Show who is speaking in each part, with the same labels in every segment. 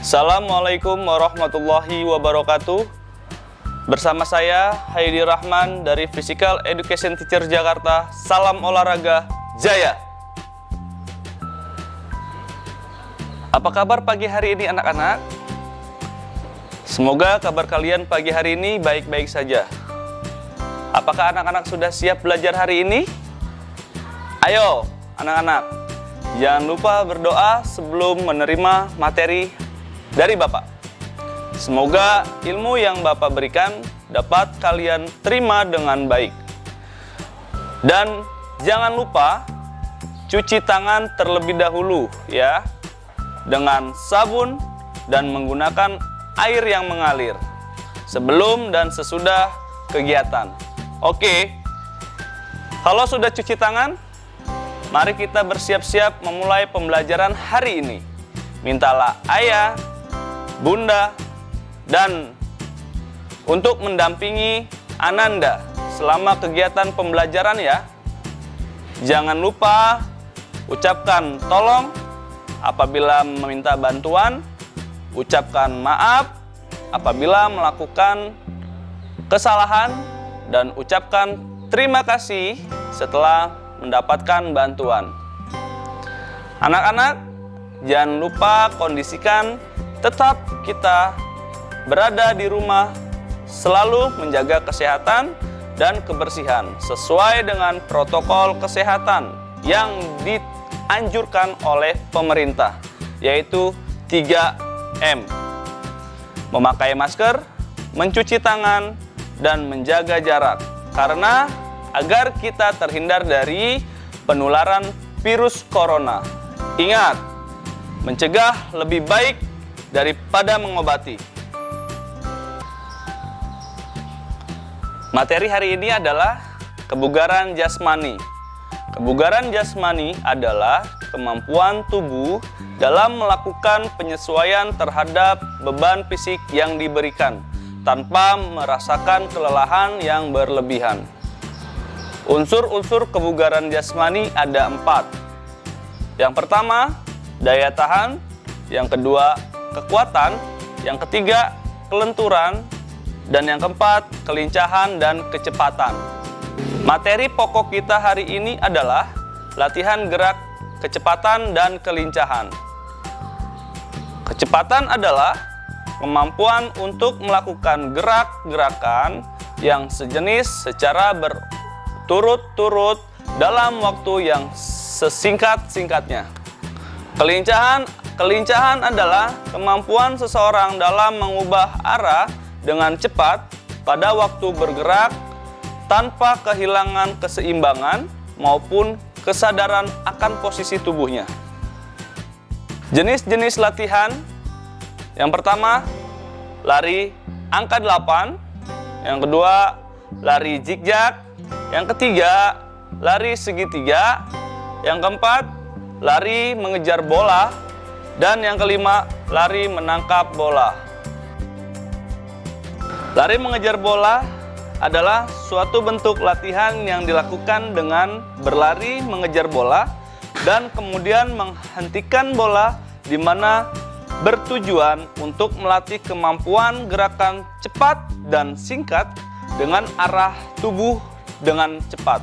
Speaker 1: Assalamualaikum warahmatullahi wabarakatuh. Bersama saya Haidi Rahman dari Physical Education Teacher Jakarta. Salam olahraga jaya. Apa kabar pagi hari ini anak-anak? Semoga kabar kalian pagi hari ini baik-baik saja. Apakah anak-anak sudah siap belajar hari ini? Ayo anak-anak, jangan lupa berdoa sebelum menerima materi dari Bapak. Semoga ilmu yang Bapak berikan dapat kalian terima dengan baik. Dan jangan lupa cuci tangan terlebih dahulu ya, dengan sabun dan menggunakan air yang mengalir sebelum dan sesudah kegiatan. Oke, kalau sudah cuci tangan, mari kita bersiap-siap memulai pembelajaran hari ini. Mintalah ayah, bunda, dan untuk mendampingi Ananda selama kegiatan pembelajaran ya. Jangan lupa ucapkan tolong apabila meminta bantuan, ucapkan maaf apabila melakukan kesalahan, dan ucapkan terima kasih setelah mendapatkan bantuan. Anak-anak, jangan lupa kondisikan tetap kita berada di rumah, selalu menjaga kesehatan dan kebersihan sesuai dengan protokol kesehatan yang dianjurkan oleh pemerintah, yaitu 3M. Memakai masker, mencuci tangan, dan menjaga jarak, karena agar kita terhindar dari penularan virus corona. Ingat, mencegah lebih baik daripada mengobati. Materi hari ini adalah kebugaran jasmani. Kebugaran jasmani adalah kemampuan tubuh dalam melakukan penyesuaian terhadap beban fisik yang diberikan tanpa merasakan kelelahan yang berlebihan. Unsur-unsur kebugaran jasmani ada 4. Yang pertama, daya tahan. Yang kedua, kekuatan. Yang ketiga, kelenturan. Dan yang keempat, kelincahan dan kecepatan. Materi pokok kita hari ini adalah latihan gerak, kecepatan, dan kelincahan. Kecepatan adalah kemampuan untuk melakukan gerak-gerakan yang sejenis secara berturut-turut dalam waktu yang sesingkat-singkatnya. Kelincahan adalah kemampuan seseorang dalam mengubah arah dengan cepat pada waktu bergerak tanpa kehilangan keseimbangan maupun kesadaran akan posisi tubuhnya. Jenis-jenis latihan: yang pertama, lari angka 8. Yang kedua, lari zigzag. Yang ketiga, lari segitiga. Yang keempat, lari mengejar bola. Dan yang kelima, lari menangkap bola. Lari mengejar bola adalah suatu bentuk latihan yang dilakukan dengan berlari mengejar bola dan kemudian menghentikan bola, di mana bertujuan untuk melatih kemampuan gerakan cepat dan singkat dengan arah tubuh dengan cepat.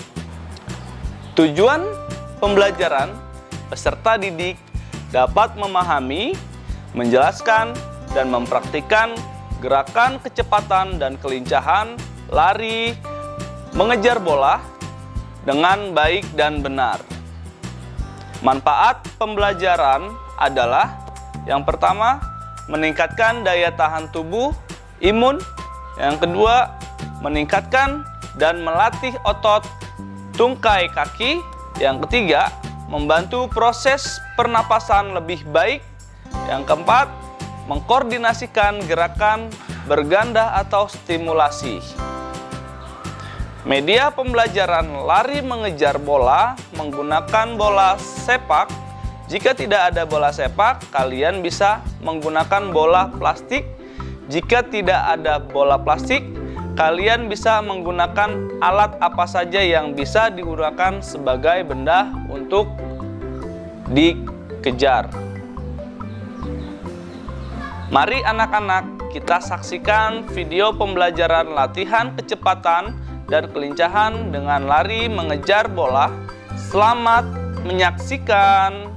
Speaker 1: Tujuan pembelajaran, peserta didik dapat memahami, menjelaskan, dan mempraktikkan gerakan kecepatan dan kelincahan lari mengejar bola dengan baik dan benar. Manfaat pembelajaran adalah: yang pertama, meningkatkan daya tahan tubuh, imun. Yang kedua, meningkatkan dan melatih otot tungkai kaki. Yang ketiga, membantu proses pernapasan lebih baik. Yang keempat, mengkoordinasikan gerakan berganda atau stimulasi. Media pembelajaran lari mengejar bola menggunakan bola sepak. Jika tidak ada bola sepak, kalian bisa menggunakan bola plastik. Jika tidak ada bola plastik, kalian bisa menggunakan alat apa saja yang bisa digunakan sebagai benda untuk dikejar. Mari anak-anak, kita saksikan video pembelajaran latihan kecepatan dan kelincahan dengan lari mengejar bola. Selamat menyaksikan.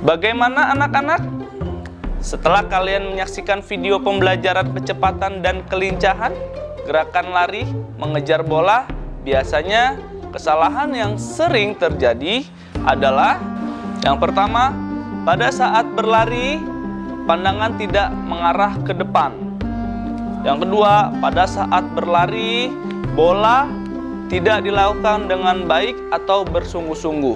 Speaker 1: Bagaimana anak-anak? Setelah kalian menyaksikan video pembelajaran kecepatan dan kelincahan, gerakan lari, mengejar bola, biasanya kesalahan yang sering terjadi adalah yang pertama, pada saat berlari, pandangan tidak mengarah ke depan. Yang kedua, pada saat berlari, bola tidak dilakukan dengan baik atau bersungguh-sungguh.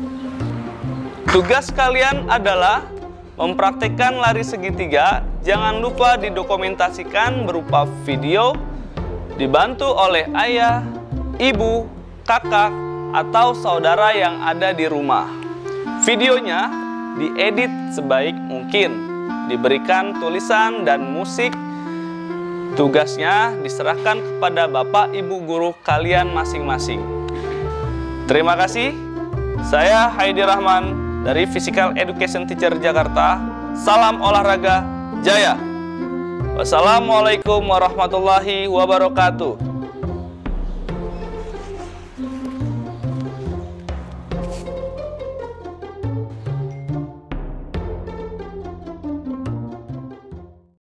Speaker 1: Tugas kalian adalah mempraktikkan lari segitiga. Jangan lupa didokumentasikan berupa video, dibantu oleh ayah, ibu, kakak, atau saudara yang ada di rumah. Videonya diedit sebaik mungkin, diberikan tulisan dan musik. Tugasnya diserahkan kepada bapak ibu guru kalian masing-masing. Terima kasih. Saya Haidi Rahman dari Physical Education Teacher Jakarta. Salam olahraga jaya. Wassalamualaikum warahmatullahi wabarakatuh.